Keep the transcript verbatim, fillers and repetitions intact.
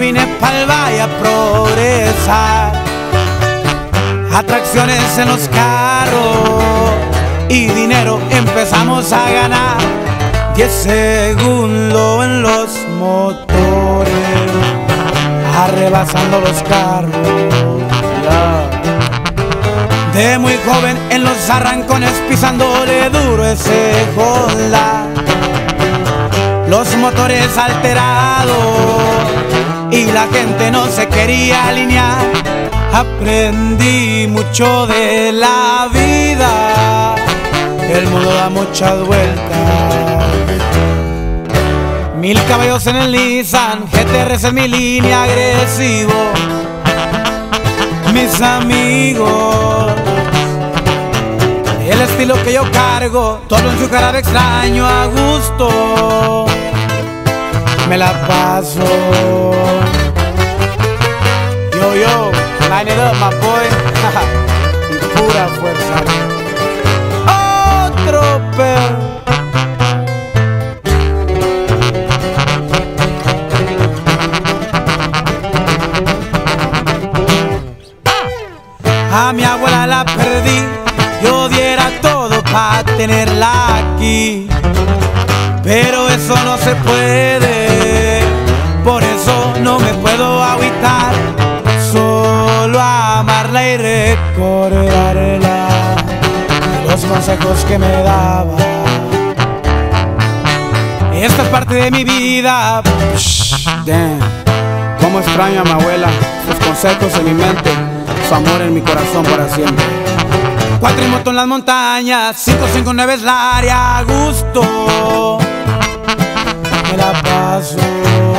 vine pa'l valle a progresar. Atracciones en los carros y dinero empezamos a ganar. Diez segundos en los motores, arrebasando los carros, yeah. De muy joven en los arrancones, pisándole duro ese Honda. Los motores alterados y la gente no se quería alinear. Aprendí mucho de la vida, el mundo da muchas vueltas. Mil caballos en el Nissan, G T R es mi línea, agresivo. Mis amigos, el estilo que yo cargo, todo en su cara de extraño, a gusto me la paso. Yo, yo, line it up, my boy. Y pura fuerza. Otro perro. A mi abuela la perdí, yo diera todo pa' tenerla aquí, pero eso no se puede, por eso no me puedo agüitar, solo amarla y recordarla, los consejos que me daba. Esta es parte de mi vida. Damn, cómo extraño a mi abuela, sus consejos en mi mente, su amor en mi corazón para siempre. Cuatrimoto en las montañas, cinco cinco nueve es la área, a gusto me la paso.